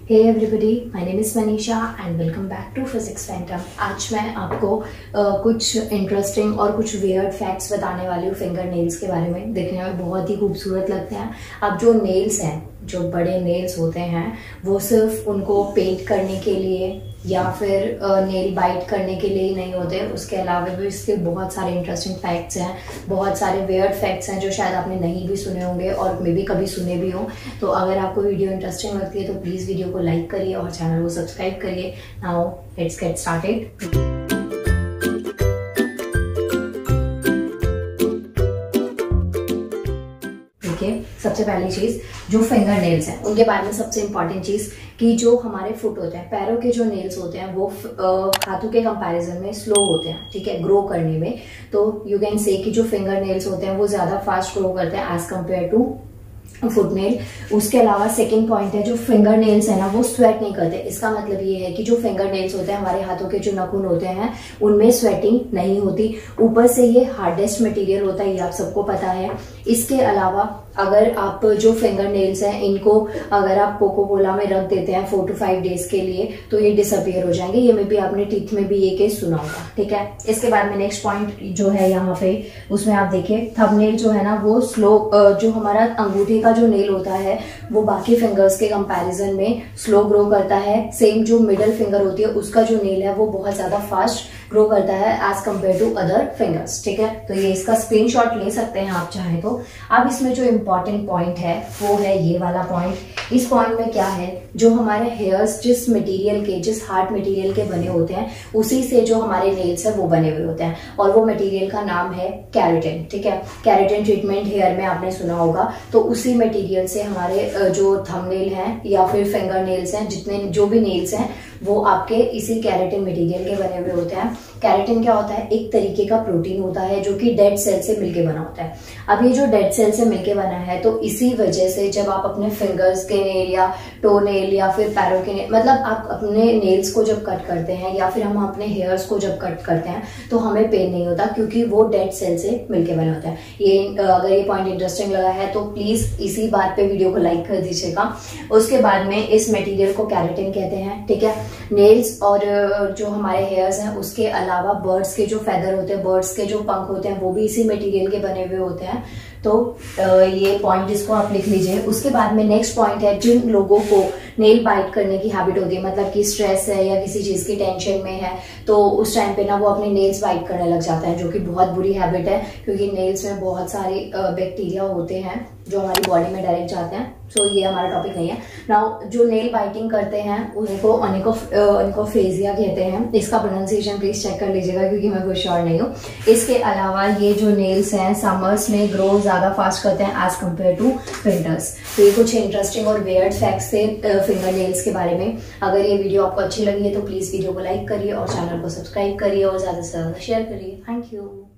Hey everybody, my name is Manisha and welcome back to Physics Phantom. आज मैं आपको कुछ इंटरेस्टिंग और कुछ वियर्ड फैक्ट्स बताने वाली हूँ फिंगर नेल्स के बारे में। देखने में बहुत ही खूबसूरत लगते हैं। अब जो नेल्स हैं, जो बड़े नेल्स होते हैं, वो सिर्फ उनको पेंट करने के लिए या फिर नेल बाइट करने के लिए ही नहीं होते। उसके अलावा भी इसके बहुत सारे इंटरेस्टिंग फैक्ट्स हैं, बहुत सारे वियर्ड फैक्ट्स हैं जो शायद आपने नहीं भी सुने होंगे और मे भी कभी सुने भी हों। तो अगर आपको वीडियो इंटरेस्टिंग लगती है तो प्लीज़ वीडियो को लाइक करिए और चैनल को सब्सक्राइब करिए। Now let's get started. सबसे पहली चीज, जो फिंगर नेल्स हैं उनके बारे में सबसे इंपॉर्टेंट चीज कि जो हमारे फुट होते हैं, पैरों के जो नेल्स होते हैं वो हाथों के कंपैरिजन में स्लो होते हैं, ठीक है, ग्रो करने में। तो यू कैन से कि जो फिंगर नेल्स होते हैं वो ज्यादा फास्ट ग्रो करते हैं as compare to foot nail. उसके अलावा सेकंड पॉइंट है, जो फिंगर नेल्स है ना वो स्वेट नहीं करते। इसका मतलब ये है कि जो फिंगर नेल्स होते हैं, हमारे हाथों के जो नाखून होते हैं, उनमें स्वेटिंग नहीं होती। ऊपर से ये हार्डेस्ट मटेरियल होता है, ये आप सबको पता है। इसके अलावा अगर आप जो फिंगर नेल्स हैं इनको अगर आप कोको कोला में रख देते हैं 4 to 5 डेज के लिए तो ये डिसअपियर हो जाएंगे। ये में भी आपने टीथ में भी ये केस सुना होगा, ठीक है। इसके बाद में नेक्स्ट पॉइंट जो है यहाँ पे, उसमें आप देखिए थंबनेल जो है ना वो स्लो, जो हमारा अंगूठे का जो नेल होता है वो बाकी फिंगर्स के कंपैरिजन में स्लो ग्रो करता है। सेम जो मिडल फिंगर होती है उसका जो नेल है वो बहुत ज्यादा फास्ट ग्रो करता है as compare to other fingers, ठीक है। तो ये इसका स्क्रीनशॉट ले सकते हैं आप चाहें तो। अब इसमें जो इम्पोर्टेंट पॉइंट है वो है ये वाला पॉइंट। इस पॉइंट में क्या है, जो हमारे हेयर्स जिस मटेरियल के, जिस हार्ड मटेरियल के बने होते हैं उसी से जो हमारे नेल्स है वो बने हुए होते हैं और वो मटेरियल का नाम है केराटिन, ठीक है। केराटिन ट्रीटमेंट हेयर में आपने सुना होगा। तो उसी मटेरियल से हमारे जो थंबनेल हैं या फिर फिंगर नेल्स हैं, जितने जो भी नेल्स हैं वो आपके इसी केराटिन मटेरियल के बने हुए होते हैं। केराटिन क्या होता है, एक तरीके का प्रोटीन होता है जो कि डेड सेल से मिलके बना होता है। अब ये जो डेड सेल से मिलके बना है तो इसी वजह से जब आप अपने फिंगर्स के नेल या टो नेल या फिर पैरों के नेल, मतलब आप अपने नेल्स को जब कट करते हैं या फिर हम अपने हेयर्स को जब कट करते हैं तो हमें पेन नहीं होता, क्योंकि वो डेड सेल से मिलके बना होता है। ये अगर ये पॉइंट इंटरेस्टिंग लगा है तो प्लीज इसी बात पे वीडियो को लाइक कर दीजिएगा। उसके बाद में इस मटेरियल को केराटिन कहते हैं, ठीक है। नेल्स और जो हमारे हेयर्स हैं उसके अलावा बर्ड्स के जो फेदर होते हैं, बर्ड्स के जो पंख होते हैं वो भी इसी मटेरियल के बने हुए होते हैं। तो ये पॉइंट जिसको आप लिख लीजिए। उसके बाद में नेक्स्ट पॉइंट है, जिन लोगों को नेल बाइट करने की हैबिट होती है, मतलब कि स्ट्रेस है या किसी चीज की टेंशन में है तो उस टाइम पे ना वो अपने नेल्स बाइट करने लग जाता है, जो कि बहुत बुरी हैबिट है क्योंकि नेल्स में बहुत सारे बैक्टीरिया होते हैं जो हमारी बॉडी में डायरेक्ट जाते हैं। सो ये हमारा टॉपिक नहीं है। नाउ जो नेल बाइटिंग करते हैं उनको अनिकोफेजिया कहते हैं। इसका प्रोनाउंसिएशन प्लीज चेक कर लीजिएगा क्योंकि मैं कोई श्योर नहीं हूँ। इसके अलावा ये जो नेल्स हैं समर्स में ग्रो ज्यादा फास्ट करते हैं एज कम्पेयर टू विंटर्स। तो ये कुछ इंटरेस्टिंग और वियर्ड फैक्ट्स थे फिंगर नेल्स के बारे में। अगर ये वीडियो आपको अच्छी लगी है तो प्लीज वीडियो को लाइक करिए और चैनल को सब्सक्राइब करिए और ज्यादा से ज्यादा शेयर करिए। Thank you.